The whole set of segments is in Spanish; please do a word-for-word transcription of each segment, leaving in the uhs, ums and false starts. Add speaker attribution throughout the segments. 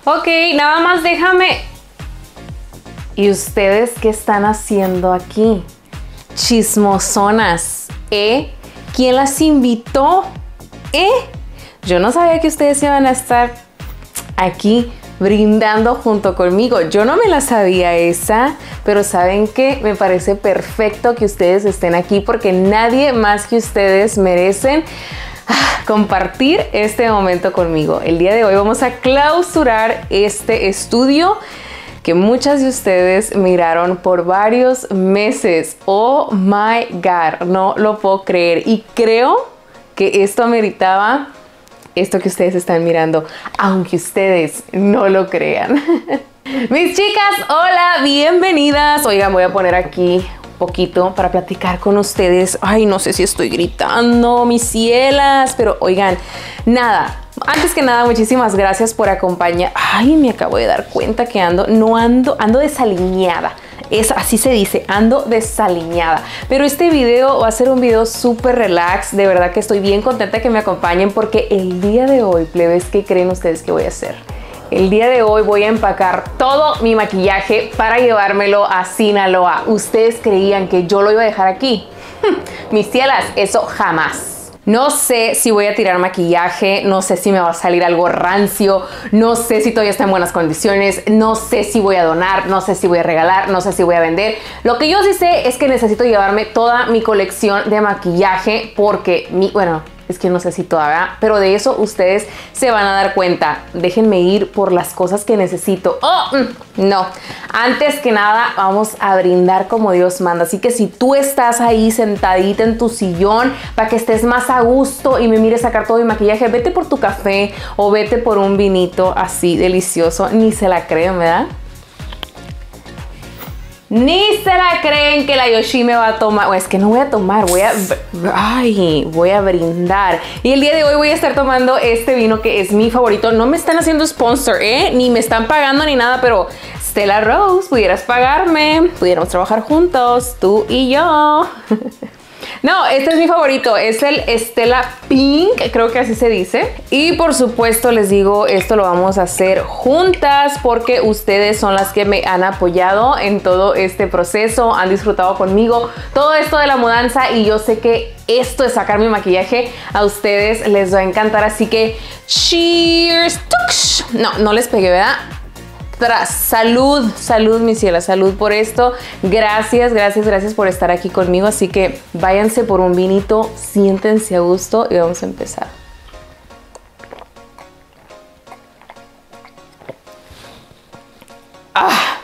Speaker 1: Ok, nada más déjame. ¿Y ustedes qué están haciendo aquí? Chismosonas, ¿eh? ¿Quién las invitó? ¿Eh? Yo no sabía que ustedes iban a estar aquí brindando junto conmigo. Yo no me la sabía esa, pero ¿saben qué? Me parece perfecto que ustedes estén aquí porque nadie más que ustedes merecen ah, compartir este momento conmigo. El día de hoy vamos a clausurar este estudio que muchas de ustedes miraron por varios meses. Oh my God, no lo puedo creer. Y creo que esto ameritaba esto que ustedes están mirando, aunque ustedes no lo crean. Mis chicas, hola, bienvenidas. Oigan, voy a poner aquí un poquito para platicar con ustedes. Ay, no sé si estoy gritando, mis cielas, pero oigan, nada. Antes que nada, muchísimas gracias por acompañar. Ay, me acabo de dar cuenta que ando, no ando, ando desaliñada. Es así se dice, ando desaliñada. Pero este video va a ser un video súper relax. De verdad que estoy bien contenta que me acompañen porque el día de hoy, plebes, ¿qué creen ustedes que voy a hacer? El día de hoy voy a empacar todo mi maquillaje para llevármelo a Sinaloa. ¿Ustedes creían que yo lo iba a dejar aquí? Mis cielas, eso jamás. No sé si voy a tirar maquillaje, no sé si me va a salir algo rancio, no sé si todavía está en buenas condiciones, no sé si voy a donar, no sé si voy a regalar, no sé si voy a vender. Lo que yo sí sé es que necesito llevarme toda mi colección de maquillaje porque, mi, bueno, es que no sé si todavía, pero de eso ustedes se van a dar cuenta. Déjenme ir por las cosas que necesito. Oh, no. Antes que nada, vamos a brindar como Dios manda. Así que si tú estás ahí sentadita en tu sillón para que estés más a gusto y me mires sacar todo mi maquillaje, vete por tu café o vete por un vinito así delicioso. Ni se la creen, ¿verdad? Ni se la creen que la Yoshi me va a tomar. Es que no voy a tomar, voy a... Ay, voy a brindar. Y el día de hoy voy a estar tomando este vino que es mi favorito. No me están haciendo sponsor, ¿eh? Ni me están pagando ni nada, pero Stella Rose, pudieras pagarme. Pudiéramos trabajar juntos, tú y yo. No, este es mi favorito, es el Stella Pink, creo que así se dice. Y por supuesto les digo, esto lo vamos a hacer juntas porque ustedes son las que me han apoyado en todo este proceso, han disfrutado conmigo todo esto de la mudanza y yo sé que esto de sacar mi maquillaje a ustedes les va a encantar, así que cheers. No, no les pegué, ¿verdad? Tras, salud, salud, mi ciela, salud por esto. Gracias, gracias, gracias por estar aquí conmigo. Así que váyanse por un vinito, siéntense a gusto y vamos a empezar. Ah.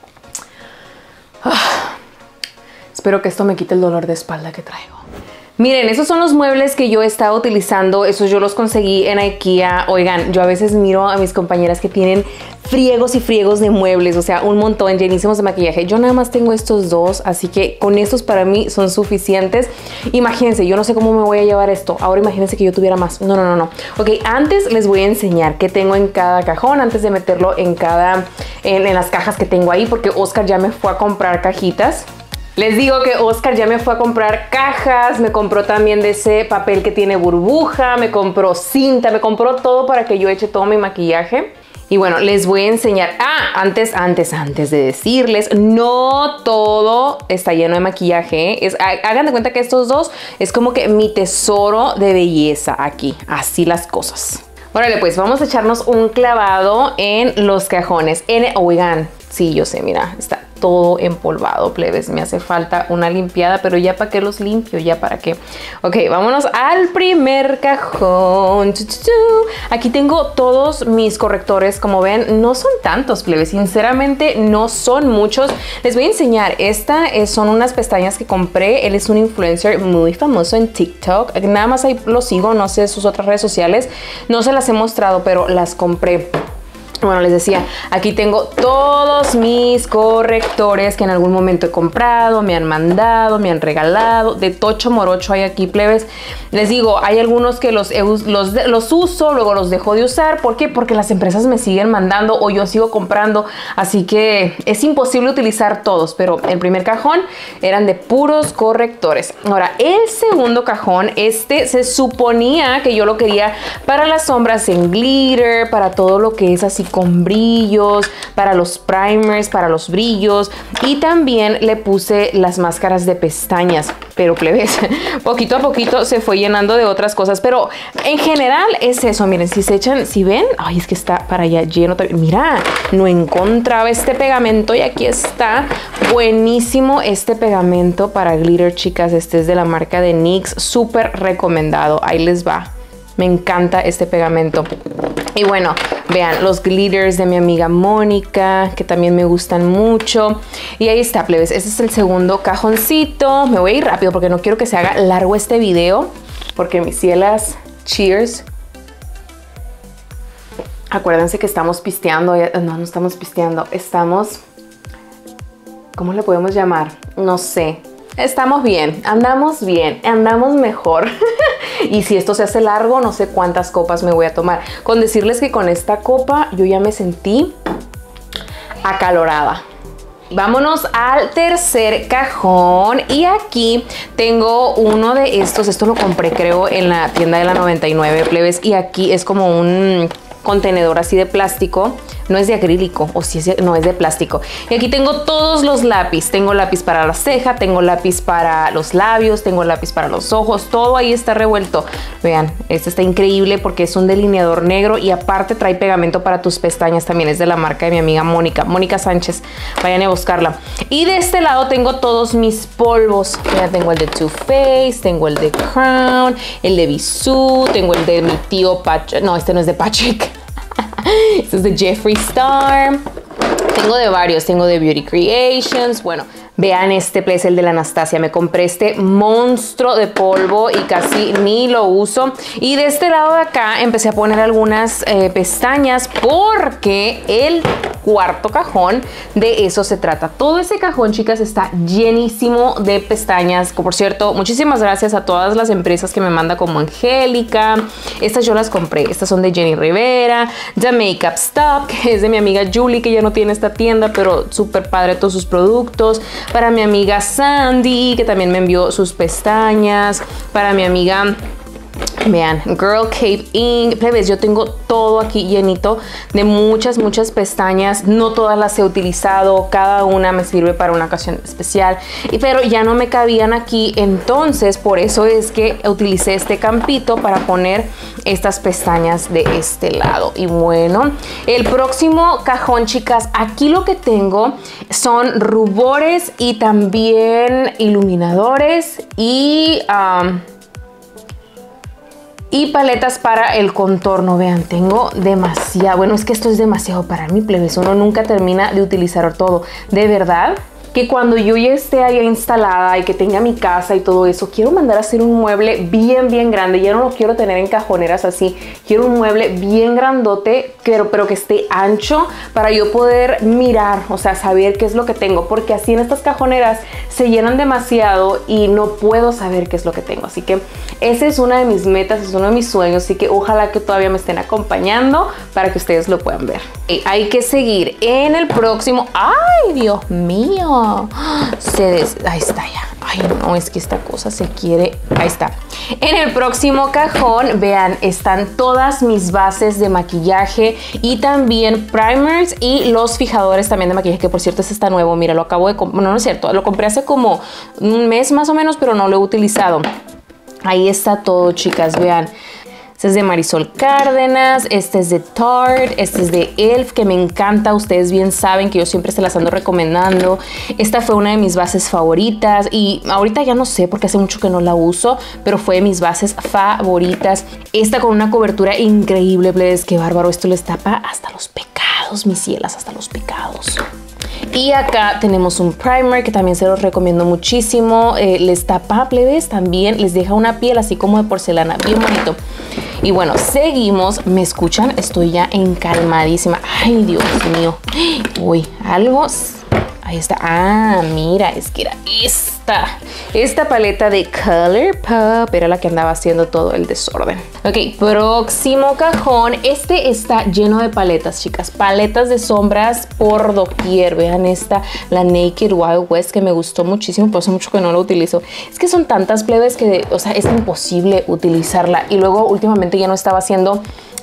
Speaker 1: Ah. Espero que esto me quite el dolor de espalda que traigo. Miren, esos son los muebles que yo he estado utilizando. Esos yo los conseguí en IKEA. Oigan, yo a veces miro a mis compañeras que tienen friegos y friegos de muebles, o sea, un montón, llenísimos de maquillaje. Yo nada más tengo estos dos, así que con estos para mí son suficientes. Imagínense, yo no sé cómo me voy a llevar esto. Ahora imagínense que yo tuviera más. No, no, no, no. Ok, antes les voy a enseñar qué tengo en cada cajón, antes de meterlo en cada, en, en las cajas que tengo ahí, porque Oscar ya me fue a comprar cajitas. Les digo que Oscar ya me fue a comprar cajas, me compró también de ese papel que tiene burbuja, me compró cinta, me compró todo para que yo eche todo mi maquillaje. Y bueno, les voy a enseñar. Ah, antes, antes, antes de decirles, no todo está lleno de maquillaje, ¿eh? Es, hagan de cuenta que estos dos es como que mi tesoro de belleza aquí, así las cosas. Órale, pues vamos a echarnos un clavado en los cajones. En, oigan, sí, yo sé, mira, está todo empolvado, plebes. Me hace falta una limpiada, pero ya para qué los limpio, ya para qué. Ok, vámonos al primer cajón. Aquí tengo todos mis correctores. Como ven, no son tantos, plebes. Sinceramente, no son muchos. Les voy a enseñar. Esta es, son unas pestañas que compré. Él es un influencer muy famoso en TikTok. Nada más ahí lo sigo, no sé sus otras redes sociales. No se las he mostrado, pero las compré. Bueno, les decía, aquí tengo todos mis correctores que en algún momento he comprado, me han mandado, me han regalado. De tocho morocho hay aquí, plebes. Les digo, hay algunos que los, los, los uso, luego los dejo de usar. ¿Por qué? Porque las empresas me siguen mandando o yo sigo comprando. Así que es imposible utilizar todos, pero el primer cajón eran de puros correctores. Ahora, el segundo cajón, este se suponía que yo lo quería para las sombras en glitter, para todo lo que es así con brillos, para los primers, para los brillos. Y también le puse las máscaras de pestañas. Pero plebes, poquito a poquito se fue llenando de otras cosas. Pero en general es eso. Miren, si se echan, si ven, ay, es que está para allá lleno también. Mira, no encontraba este pegamento y aquí está. Buenísimo este pegamento para glitter, chicas. Este es de la marca de N Y X. Súper recomendado. Ahí les va. Me encanta este pegamento. Y bueno, vean los glitters de mi amiga Mónica, que también me gustan mucho. Y ahí está, plebes. Este es el segundo cajoncito. Me voy a ir rápido porque no quiero que se haga largo este video. Porque mis cielas, cheers. Acuérdense que estamos pisteando. No, no estamos pisteando. Estamos... ¿Cómo le podemos llamar? No sé. Estamos bien, andamos bien, andamos mejor. Y si esto se hace largo, no sé cuántas copas me voy a tomar. Con decirles que con esta copa yo ya me sentí acalorada. Vámonos al tercer cajón y aquí tengo uno de estos. Esto lo compré creo en la tienda de la noventa y nueve, plebes. Y aquí es como un contenedor así de plástico. No es de acrílico, o si es de, no, es de plástico. Y aquí tengo todos los lápiz. Tengo lápiz para la ceja, tengo lápiz para los labios, tengo lápiz para los ojos. Todo ahí está revuelto. Vean, este está increíble porque es un delineador negro y aparte trae pegamento para tus pestañas. También es de la marca de mi amiga Mónica, Mónica Sánchez. Vayan a buscarla. Y de este lado tengo todos mis polvos. Vean, tengo el de Too Faced, tengo el de Crown, el de Bisú, tengo el de mi tío Patrick. No, este no es de Patrick. Este es de Jeffree Star. Tengo de varios, tengo de Beauty Creations. Bueno, vean este es el de la Anastasia. Me compré este monstruo de polvo y casi ni lo uso. Y de este lado de acá empecé a poner algunas eh, pestañas porque el cuarto cajón de eso se trata. Todo ese cajón, chicas, está llenísimo de pestañas. Por cierto, muchísimas gracias a todas las empresas que me mandan, como Angélica. Estas yo las compré. Estas son de Jenny Rivera. The Makeup Stop, que es de mi amiga Julie, que ya no tiene esta tienda, pero súper padre todos sus productos. Para mi amiga Sandy, que también me envió sus pestañas. Para mi amiga... Vean, Girl Cape Ink. Plebes, yo tengo todo aquí llenito de muchas, muchas pestañas. No todas las he utilizado. Cada una me sirve para una ocasión especial. Y, pero ya no me cabían aquí. Entonces, por eso es que utilicé este campito para poner estas pestañas de este lado. Y bueno, el próximo cajón, chicas, aquí lo que tengo son rubores y también iluminadores y... Um, Y paletas para el contorno. Vean, tengo demasiado. Bueno, es que esto es demasiado para mí, plebes. Uno nunca termina de utilizar todo. De verdad que cuando yo ya esté allá instalada y que tenga mi casa y todo eso, quiero mandar a hacer un mueble bien, bien grande. Ya no lo quiero tener en cajoneras así. Quiero un mueble bien grandote, pero, pero que esté ancho para yo poder mirar, o sea, saber qué es lo que tengo. Porque así en estas cajoneras se llenan demasiado y no puedo saber qué es lo que tengo. Así que esa es una de mis metas, es uno de mis sueños. Así que ojalá que todavía me estén acompañando para que ustedes lo puedan ver. Y hay que seguir en el próximo. ¡Ay, Dios mío! Se des... Ahí está ya. Ay, no, es que esta cosa se quiere... Ahí está. En el próximo cajón, vean, están todas mis bases de maquillaje y también primers y los fijadores también de maquillaje, que por cierto este está nuevo. Mira, lo acabo de... Bueno, no es cierto, lo compré hace como un mes más o menos, pero no lo he utilizado. Ahí está todo, chicas, vean. Este es de Marisol Cárdenas, este es de Tarte, este es de E L F, que me encanta. Ustedes bien saben que yo siempre se las ando recomendando. Esta fue una de mis bases favoritas y ahorita ya no sé porque hace mucho que no la uso, pero fue de mis bases favoritas. Esta con una cobertura increíble, plebes, qué bárbaro. Esto les tapa hasta los pecados, mis cielas, hasta los pecados. Y acá tenemos un primer que también se los recomiendo muchísimo. Eh, les tapa, plebes, también les deja una piel así como de porcelana, bien bonito. Y bueno, seguimos. ¿Me escuchan? Estoy ya encalmadísima. Ay, Dios mío. Uy, algo... Ahí está. Ah, mira, es que era esta. Esta paleta de ColourPop era la que andaba haciendo todo el desorden. Ok, próximo cajón. Este está lleno de paletas, chicas. Paletas de sombras por doquier. Vean esta, la Naked Wild West, que me gustó muchísimo, pero hace mucho que no la utilizo. Es que son tantas, plebes, que, o sea, es imposible utilizarla. Y luego últimamente ya no estaba haciendo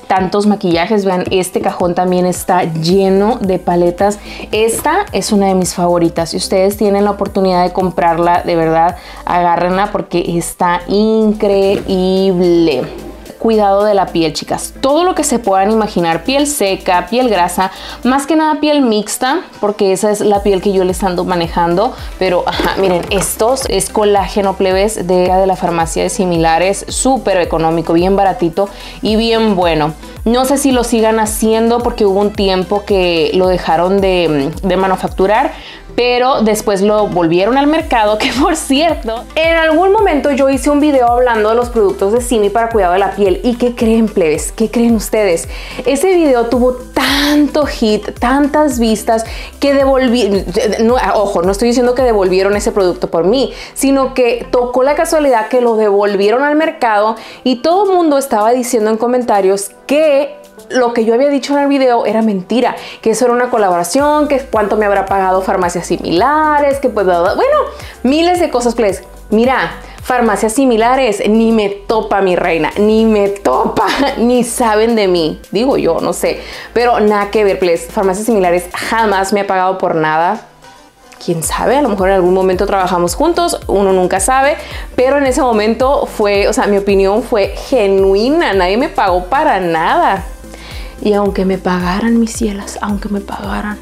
Speaker 1: tantos maquillajes. Vean, este cajón también está lleno de paletas. Esta es una de mis favoritas. Si ustedes tienen la oportunidad de comprarla, de verdad, agárrenla porque está increíble. Cuidado de la piel, chicas, todo lo que se puedan imaginar, piel seca, piel grasa, más que nada piel mixta, porque esa es la piel que yo les ando manejando. Pero ajá, miren, estos es colágeno, plebes, de, de la farmacia de Similares, súper económico, bien baratito y bien bueno. No sé si lo sigan haciendo porque hubo un tiempo que lo dejaron de, de manufacturar, pero después lo volvieron al mercado, que por cierto, en algún momento yo hice un video hablando de los productos de Simi para cuidado de la piel. ¿Y qué creen, plebes? ¿Qué creen ustedes? Ese video tuvo tanto hit, tantas vistas, que devolví, no, ojo, no estoy diciendo que devolvieron ese producto por mí, sino que tocó la casualidad que lo devolvieron al mercado y todo el mundo estaba diciendo en comentarios que lo que yo había dicho en el video era mentira, que eso era una colaboración, que cuánto me habrá pagado Farmacias Similares, que pues, bueno, miles de cosas, please. Mira, Farmacias Similares ni me topa, mi reina, ni me topa, ni saben de mí, digo yo, no sé, pero nada que ver, please. Farmacias Similares jamás me ha pagado por nada. Quién sabe, a lo mejor en algún momento trabajamos juntos, uno nunca sabe, pero en ese momento fue, o sea, mi opinión fue genuina, nadie me pagó para nada. Y aunque me pagaran, mis cielas, aunque me pagaran.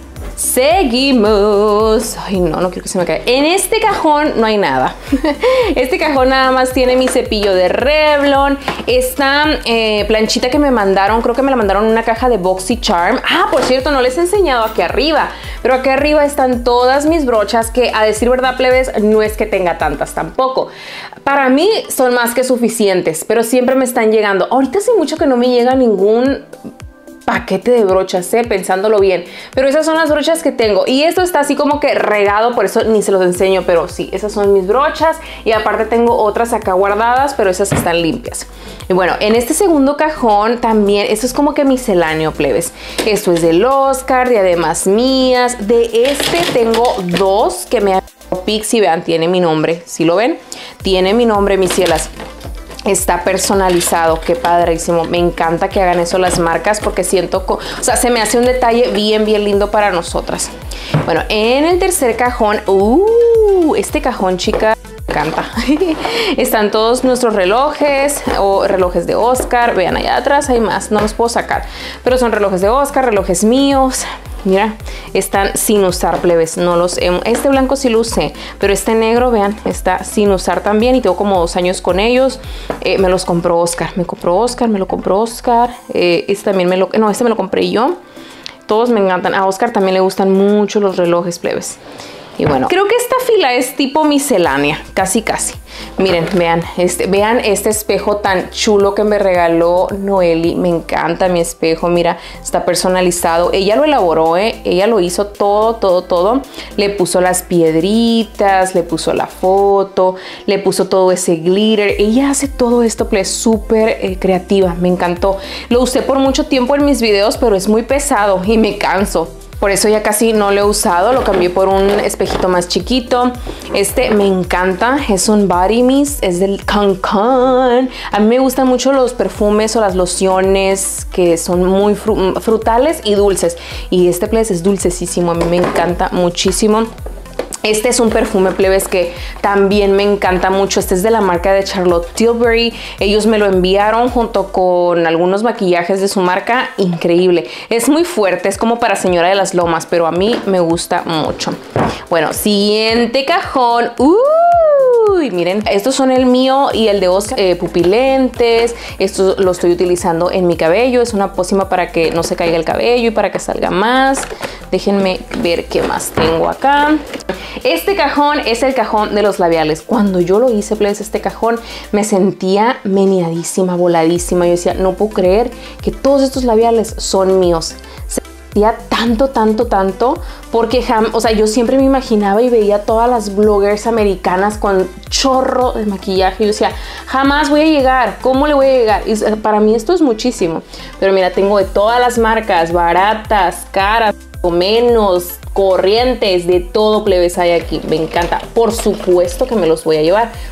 Speaker 1: Seguimos. Ay, no, no quiero que se me caiga. En este cajón no hay nada. Este cajón nada más tiene mi cepillo de Revlon. Esta eh, planchita que me mandaron, creo que me la mandaron en una caja de BoxyCharm. Ah, por cierto, no les he enseñado aquí arriba, pero aquí arriba están todas mis brochas, que a decir verdad, plebes, no es que tenga tantas tampoco. Para mí son más que suficientes, pero siempre me están llegando. Ahorita hace mucho que no me llega ningún paquete de brochas, ¿eh? Pensándolo bien, pero esas son las brochas que tengo y esto está así como que regado, por eso ni se los enseño, pero sí, esas son mis brochas y aparte tengo otras acá guardadas, pero esas están limpias. Y bueno, en este segundo cajón también, esto es como que misceláneo, plebes. Esto es del Oscar, de además mías. De este tengo dos que me ha Pixi, vean, tiene mi nombre, ¿sí lo ven? Tiene mi nombre, mis cielas. Está personalizado, qué padrísimo. Me encanta que hagan eso las marcas porque siento, o sea, se me hace un detalle bien, bien lindo para nosotras. Bueno, en el tercer cajón, uh, este cajón, chica, me encanta. Están todos nuestros relojes o relojes de Oscar. Vean, allá atrás hay más, no los puedo sacar, pero son relojes de Oscar, relojes míos. Mira, están sin usar, plebes, no los he, este blanco sí lo usé, pero este negro, vean, está sin usar también y tengo como dos años con ellos. Eh, me los compró Oscar, me compró Oscar, me lo compró Oscar. Eh, este también me lo, no, este me lo compré yo. Todos me encantan. A Oscar también le gustan mucho los relojes, plebes. Y bueno, creo que esta fila es tipo miscelánea, casi casi. Miren, vean este, vean este espejo tan chulo que me regaló Noeli. Me encanta mi espejo, mira, está personalizado. Ella lo elaboró, ¿eh? Ella lo hizo todo, todo, todo. Le puso las piedritas, le puso la foto, le puso todo ese glitter. Ella hace todo esto, pues, súper eh, creativa, me encantó. Lo usé por mucho tiempo en mis videos, pero es muy pesado y me canso. Por eso ya casi no lo he usado, lo cambié por un espejito más chiquito. Este me encanta, es un Body Mist, es del Cancan. A mí me gustan mucho los perfumes o las lociones que son muy fru frutales y dulces. Y este, plebes, es dulcesísimo, a mí me encanta muchísimo. Este es un perfume, plebes, que también me encanta mucho. Este es de la marca de Charlotte Tilbury. Ellos me lo enviaron junto con algunos maquillajes de su marca. Increíble. Es muy fuerte, es como para señora de las lomas, pero a mí me gusta mucho. Bueno, siguiente cajón. Uy, miren, estos son el mío y el de Oscar, eh, pupilentes. Esto lo estoy utilizando en mi cabello. Es una pócima para que no se caiga el cabello y para que salga más. Déjenme ver qué más tengo acá. Este cajón es el cajón de los labiales. Cuando yo lo hice, plebes, este cajón, me sentía meneadísima, voladísima. Yo decía, no puedo creer que todos estos labiales son míos. Se sentía tanto, tanto, tanto, porque jam o sea, yo siempre me imaginaba y veía todas las bloggers americanas con chorro de maquillaje. Y yo decía, jamás voy a llegar. ¿Cómo le voy a llegar? Y para mí esto es muchísimo. Pero mira, tengo de todas las marcas, baratas, caras, o menos, corrientes, de todo, plebes, hay aquí. Me encanta. Por supuesto que me los voy a llevar.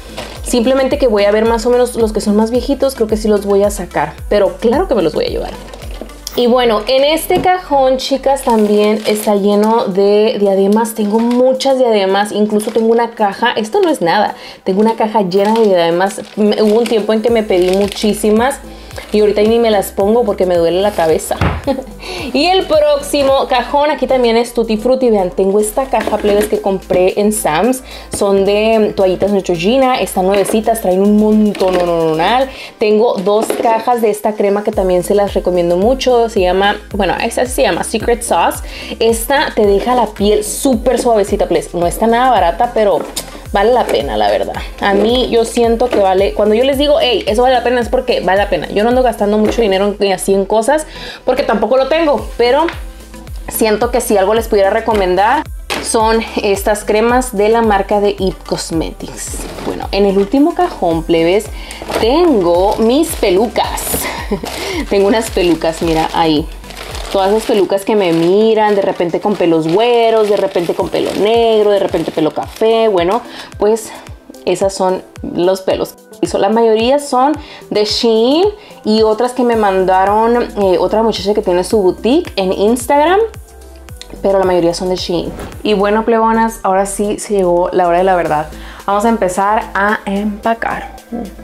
Speaker 2: Simplemente que voy a ver más o menos los que son más viejitos, creo que sí los voy a sacar, pero claro que me los voy a llevar. Y bueno, en este cajón, chicas, también está lleno de diademas. Tengo muchas diademas, incluso tengo una caja. Esto no es nada, tengo una caja llena de diademas. Hubo un tiempo en que me pedí muchísimas y ahorita ni me las pongo porque me duele la cabeza. Y el próximo cajón, aquí también es Tutti Frutti. Vean, tengo esta caja, plebes, que compré en Sam's. Son de toallitas Neutrogena, están nuevecitas, traen un montón. No, no, no, no. Tengo dos cajas de esta crema que también se las recomiendo mucho. Se llama, bueno, esta se llama Secret Sauce. Esta te deja la piel súper suavecita, plebes. No está nada barata, pero vale la pena, la verdad. A mí yo siento que vale, cuando yo les digo, hey, eso vale la pena, es porque vale la pena. Yo no ando gastando mucho dinero en, así en cosas, porque tampoco lo tengo, pero siento que si algo les pudiera recomendar son estas cremas de la marca de It Cosmetics. Bueno, en el último cajón, plebes, tengo mis pelucas. Tengo unas pelucas, mira, ahí. Todas esas pelucas que me miran, de repente con pelos güeros, de repente con pelo negro, de repente pelo café. Bueno, pues esas son los pelos. La mayoría son de Shein y otras que me mandaron eh, otra muchacha que tiene su boutique en Instagram. Pero la mayoría son de Shein. Y bueno, plebonas, ahora sí se llegó la hora de la verdad. Vamos a empezar a empacar.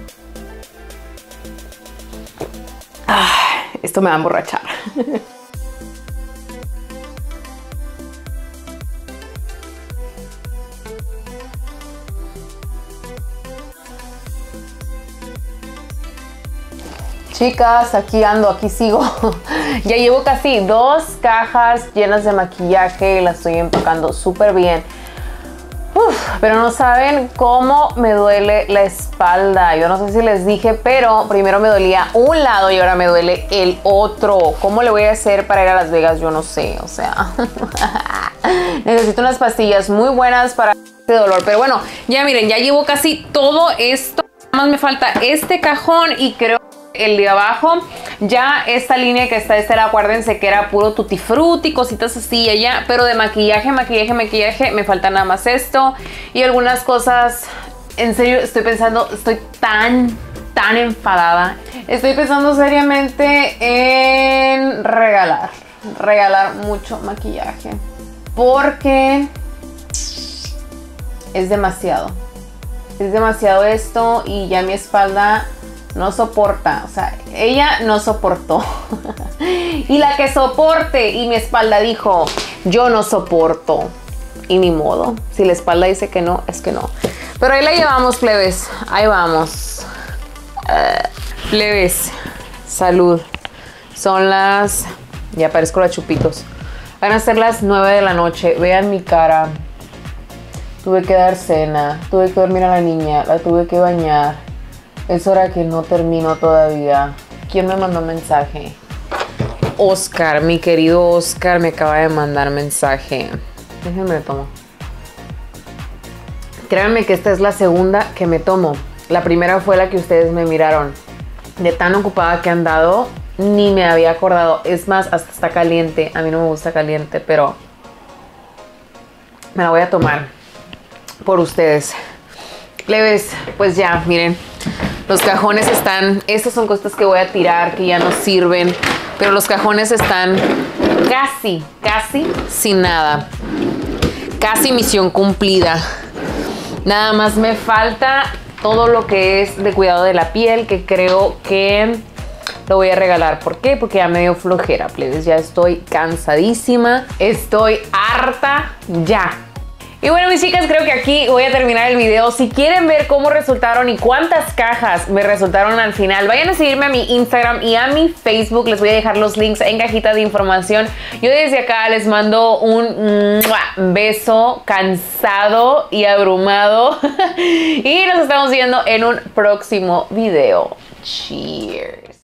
Speaker 2: Ah, esto me va a emborrachar. Chicas, aquí ando, aquí sigo. Ya llevo casi dos cajas llenas de maquillaje y las estoy empacando súper bien. Uf, pero no saben cómo me duele la espalda. Yo no sé si les dije, pero primero me dolía un lado y ahora me duele el otro. ¿Cómo le voy a hacer para ir a Las Vegas? Yo no sé, o sea. Necesito unas pastillas muy buenas para este dolor. Pero bueno, ya miren, ya llevo casi todo esto. Nada más me falta este cajón y creo el de abajo. Ya esta línea que está de este lado, acuérdense que era puro Tutti Frutti, cositas así y allá, pero de maquillaje, maquillaje, maquillaje, me falta nada más esto y algunas cosas. En serio, estoy pensando, estoy tan, tan enfadada. Estoy pensando seriamente en regalar, regalar mucho maquillaje, porque es demasiado. Es demasiado esto y ya mi espalda no soporta, o sea, ella no soportó. Y la que soporte, y mi espalda dijo, yo no soporto. Y ni modo, si la espalda dice que no, es que no. Pero ahí la llevamos, plebes, ahí vamos. Uh, plebes, salud. Son las, ya parezco la Chupitos. Van a ser las nueve de la noche, vean mi cara. Tuve que dar cena, tuve que dormir a la niña, la tuve que bañar. Es hora que no termino todavía. ¿Quién me mandó mensaje? Oscar, mi querido Oscar me acaba de mandar mensaje. Déjenme me tomo. Créanme que esta es la segunda que me tomo. La primera fue la que ustedes me miraron. De tan ocupada que han dado, ni me había acordado. Es más, hasta está caliente. A mí no me gusta caliente, pero me la voy a tomar por ustedes. Plebes, pues ya, miren. Los cajones están, estas son cosas que voy a tirar, que ya no sirven, pero los cajones están casi, casi sin nada. Casi misión cumplida. Nada más me falta todo lo que es de cuidado de la piel, que creo que lo voy a regalar. ¿Por qué? Porque ya me dio flojera, plebes. Ya estoy cansadísima, estoy harta ya. Y bueno, mis chicas, creo que aquí voy a terminar el video. Si quieren ver cómo resultaron y cuántas cajas me resultaron al final, vayan a seguirme a mi Instagram y a mi Facebook. Les voy a dejar los links en cajita de información. Yo desde acá les mando un beso cansado y abrumado. Y nos estamos viendo en un próximo video. Cheers.